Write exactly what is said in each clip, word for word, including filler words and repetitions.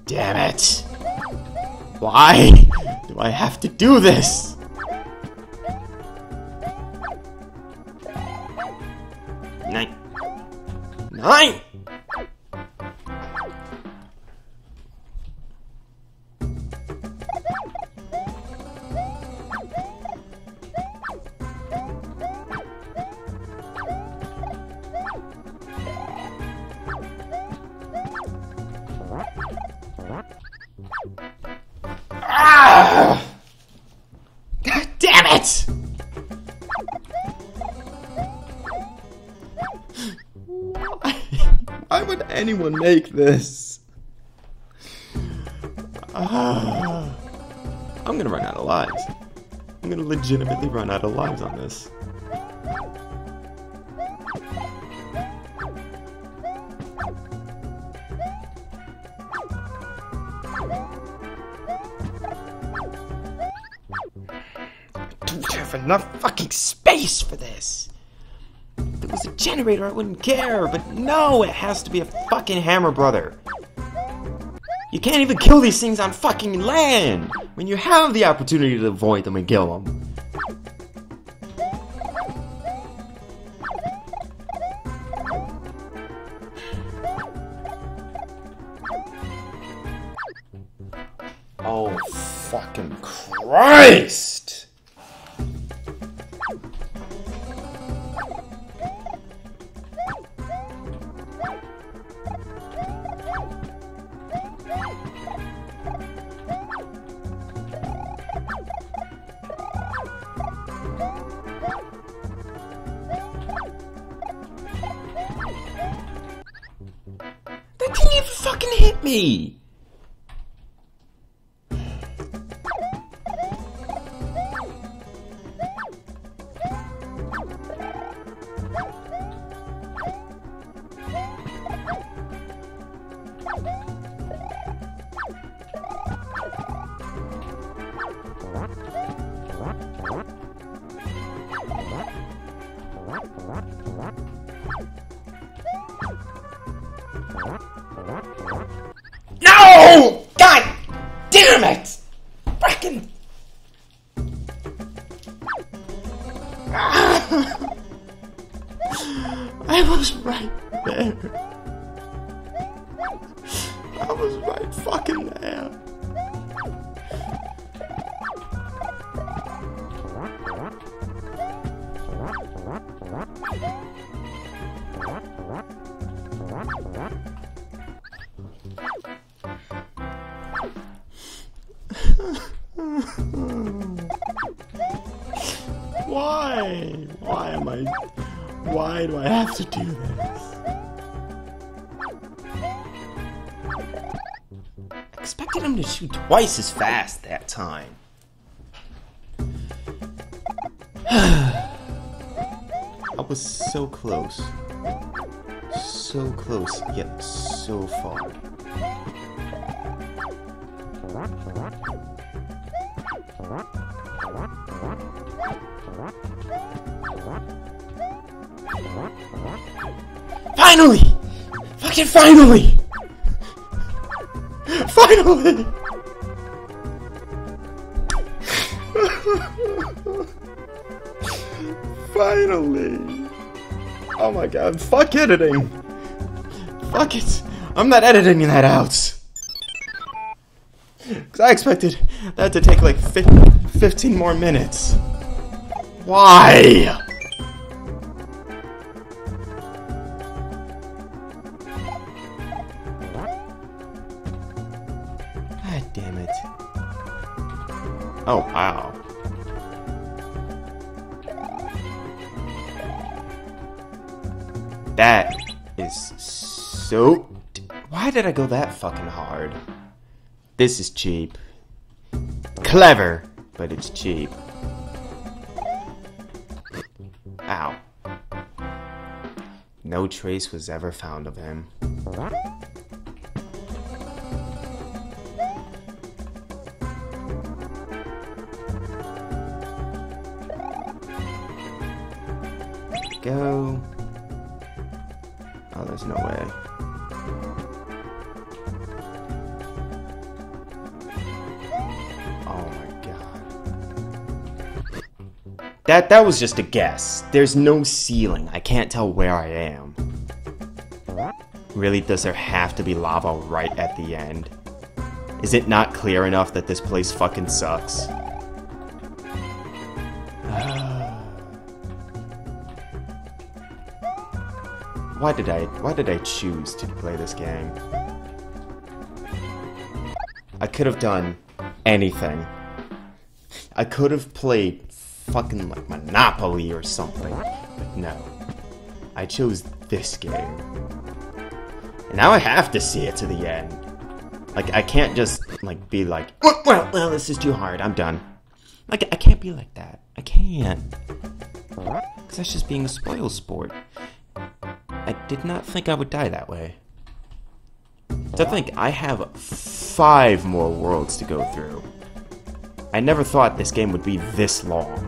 damn it! Why do I have to do this? Nine. Nine! Ah! God damn it! Why? Why would anyone make this? Ah. I'm gonna run out of lives. I'm gonna legitimately run out of lives on this. I don't have enough fucking space for this. If it was a generator, I wouldn't care, but no, it has to be a fucking hammer, brother. You can't even kill these things on fucking land when you have the opportunity to avoid them and kill them. Oh, fucking Christ! That didn't even fucking hit me! No! God damn it! Frickin' ah. I was right there. I was right fucking there. Why? Why am I... Why do I have to do this? I expected him to shoot twice as fast that time. I was so close. So close, yet so far. Finally! Fucking finally! Finally! Finally! Oh my god, fuck editing! Fuck it! I'm not editing that out! Cause I expected that to take like fifteen more minutes. Why? God damn it. Oh, wow. That is so... Why did I go that fucking hard? This is cheap. Clever, but it's cheap. Ow. No trace was ever found of him. Go. Oh, there's no way. That, that was just a guess. There's no ceiling. I can't tell where I am. Really, does there have to be lava right at the end? Is it not clear enough that this place fucking sucks? Why did I, why did I choose to play this game? I could have done anything. I could have played fucking like Monopoly or something, but no. I chose this game. And now I have to see it to the end. Like, I can't just, like, be like, well, well, well, this is too hard, I'm done. Like, I can't be like that. I can't. Because that's just being a spoil sport. I did not think I would die that way. To think, I have five more worlds to go through. I never thought this game would be this long.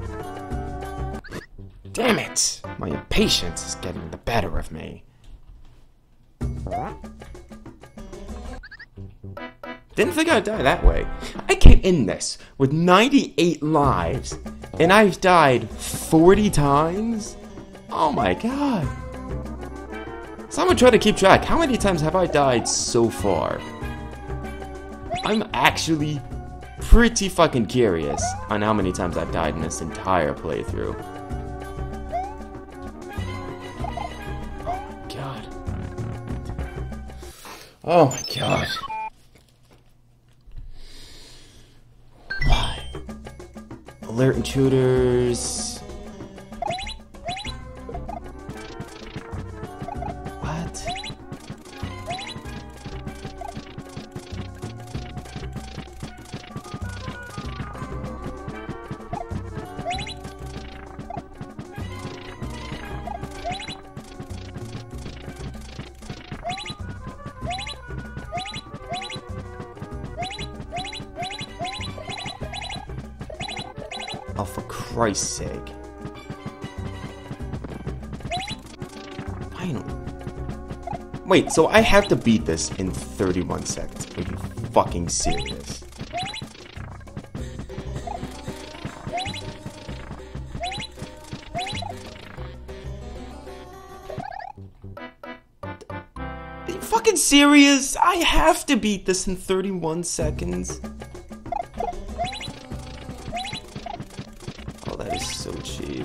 Damn it! My impatience is getting the better of me. Didn't think I'd die that way. I came in this with ninety-eight lives, and I've died forty times? Oh my god. Someone try to keep track. How many times have I died so far? I'm actually pretty fucking curious on how many times I've died in this entire playthrough. Oh my god. Oh my god. Why? Alert intruders. Oh, for Christ's sake. Finally. Wait, so I have to beat this in thirty-one seconds. Are you fucking serious? Are you fucking serious? I have to beat this in thirty-one seconds. Oh, that is so cheap.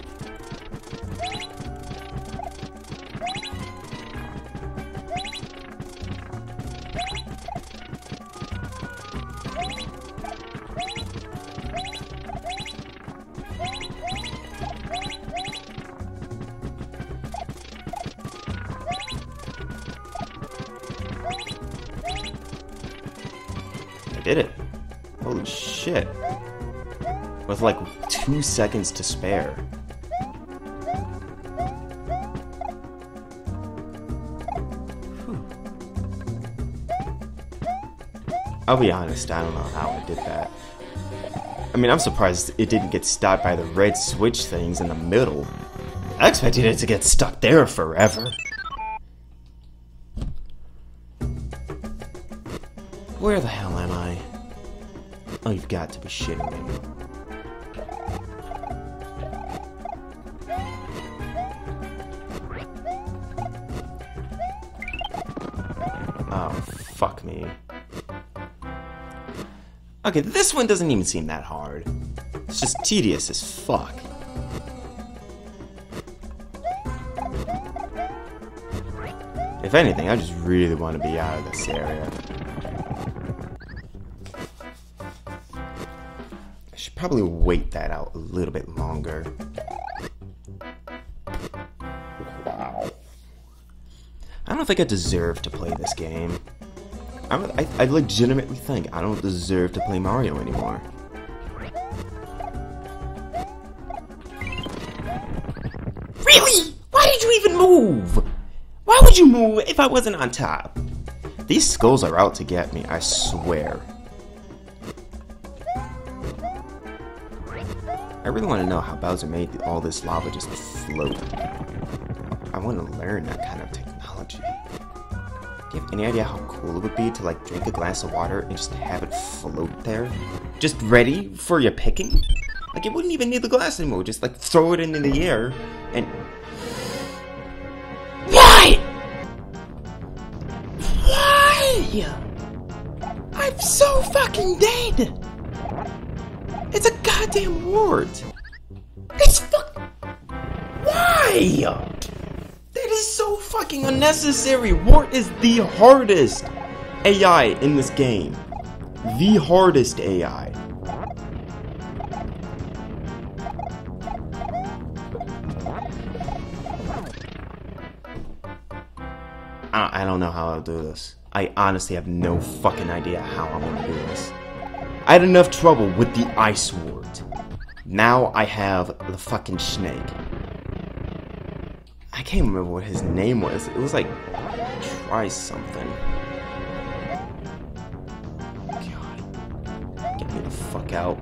I did it. Holy shit. With like two seconds to spare. Whew. I'll be honest, I don't know how I did that. I mean, I'm surprised it didn't get stopped by the red switch things in the middle. I expected it to get stuck there forever. Where the hell am I? Oh, you've got to be shitting me. Oh, fuck me. Okay, this one doesn't even seem that hard. It's just tedious as fuck. If anything, I just really want to be out of this area. I should probably wait that out a little bit longer. Wow. I don't think I deserve to play this game. I'm, I, I legitimately think I don't deserve to play Mario anymore. Really? Why did you even move? Why would you move if I wasn't on top? These skulls are out to get me, I swear. I really want to know how Bowser made all this lava just float. I want to learn that kind of technology. Do you have any idea how cool it would be to like drink a glass of water and just have it float there? Just ready for your picking? Like, it wouldn't even need the glass anymore. Just, like, throw it into the air, and... Why? Why? I'm so fucking dead! It's a goddamn ward! It's fuck... Why? That is so fucking unnecessary! Wart is the hardest A I in this game. The hardest A I. I don't know how I'll do this. I honestly have no fucking idea how I'm gonna do this. I had enough trouble with the ice ward. Now I have the fucking snake. I can't remember what his name was. It was like, try something. God. Get me the fuck out.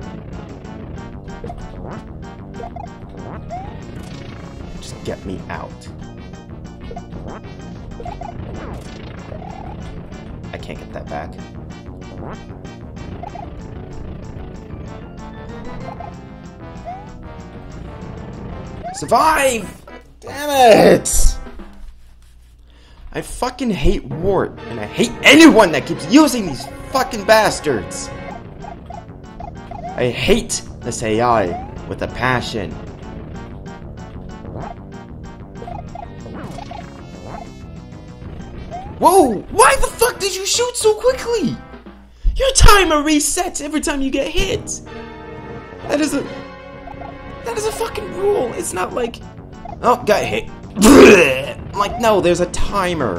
Just get me out. I can't get that back. Survive! Damn it! I fucking hate Wart, and I hate anyone that keeps using these fucking bastards! I hate this A I with a passion. Whoa! Why the fuck did you shoot so quickly? Your timer resets every time you get hit! That is a... That is a fucking rule. It's not like... Oh, got hit. I'm like, no, there's a timer.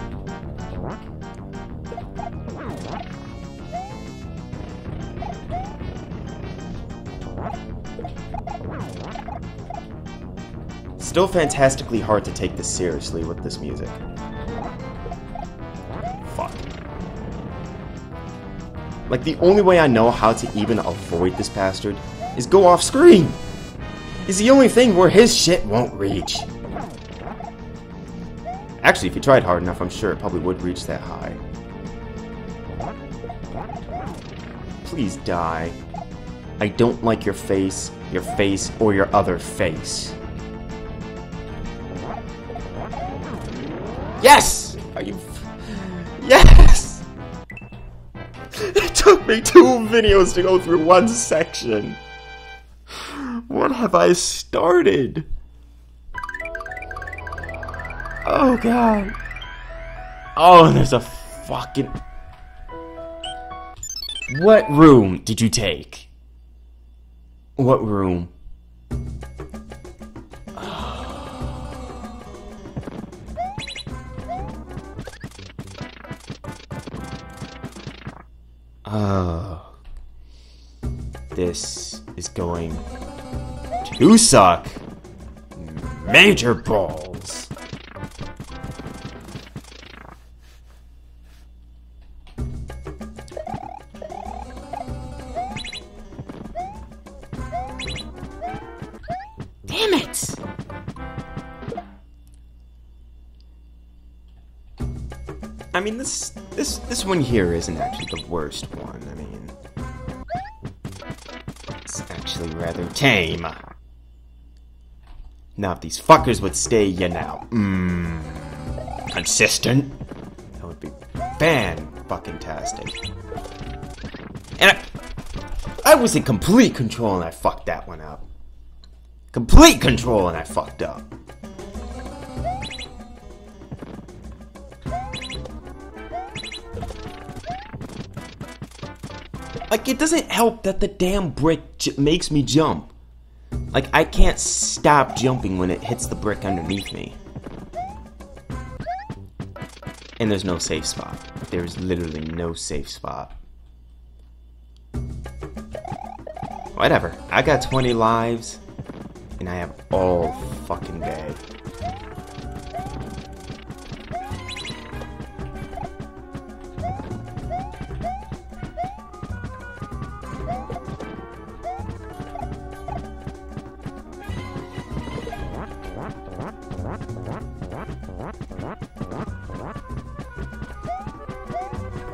Still fantastically hard to take this seriously with this music. Fuck. Like, the only way I know how to even avoid this bastard is go off screen. It's the only thing where his shit won't reach. Actually, if you tried hard enough, I'm sure it probably would reach that high. Please die. I don't like your face, your face, or your other face. Yes! Are you... Yes! It took me two videos to go through one section. What have I started? Oh god. Oh, there's a fucking... What room did you take? What room? Oh. This is going to suck. Major balls. Damn it! I mean, this this this one here isn't actually the worst one. I mean, it's actually rather tame. Now, if these fuckers would stay, you know, mmm, consistent, that would be fan-fucking-tastic. And I, I was in complete control and I fucked that one up. Complete control and I fucked up. Like, it doesn't help that the damn brick j makes me jump. Like, I can't stop jumping when it hits the brick underneath me. And there's no safe spot. There's literally no safe spot. Whatever. I got twenty lives, and I have all fucking day.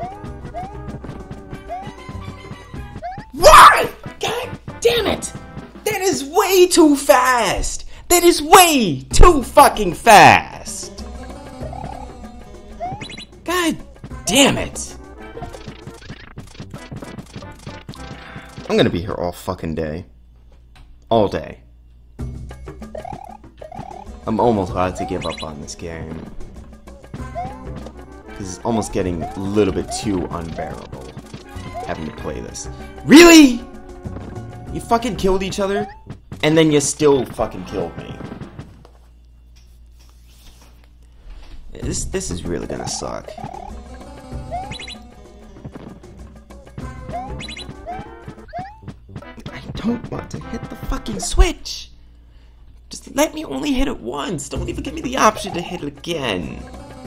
Why? God damn it! way too fast! That is way too fucking fast! God damn it! I'm gonna be here all fucking day. All day. I'm almost about to give up on this game. Because it's almost getting a little bit too unbearable having to play this. Really? You fucking killed each other? And then you still fucking killed me. This, this is really gonna suck. I don't want to hit the fucking switch! Just let me only hit it once. Don't even give me the option to hit it again.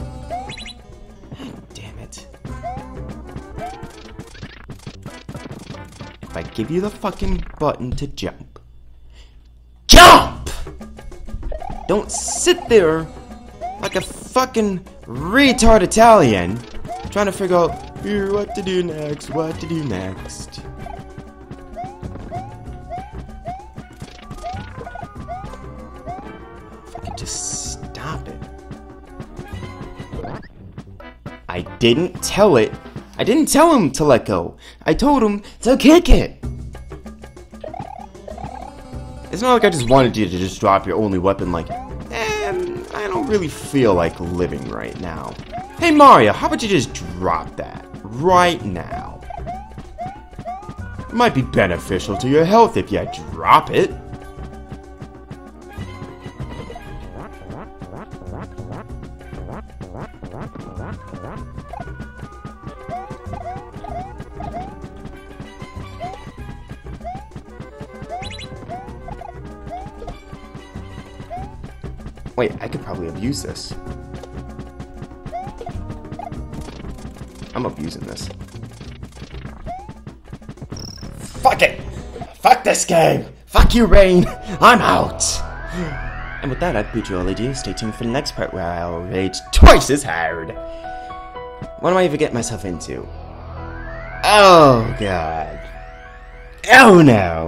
God damn it. If I give you the fucking button to jump, jump! Don't sit there like a fucking retard Italian trying to figure out here, what to do next, what to do next. Just stop it. I didn't tell it. I didn't tell him to let go. I told him to kick it. It's not like I just wanted you to just drop your only weapon like, eh, I don't really feel like living right now. Hey Mario, how about you just drop that right now? It might be beneficial to your health if you drop it. Wait, I could probably abuse this. I'm abusing this. Fuck it! Fuck this game! Fuck you, Rain! I'm out! And with that, I bid you all adieu. Stay tuned for the next part where I'll rage twice as hard. What am I even getting myself into? Oh, God. Oh, no.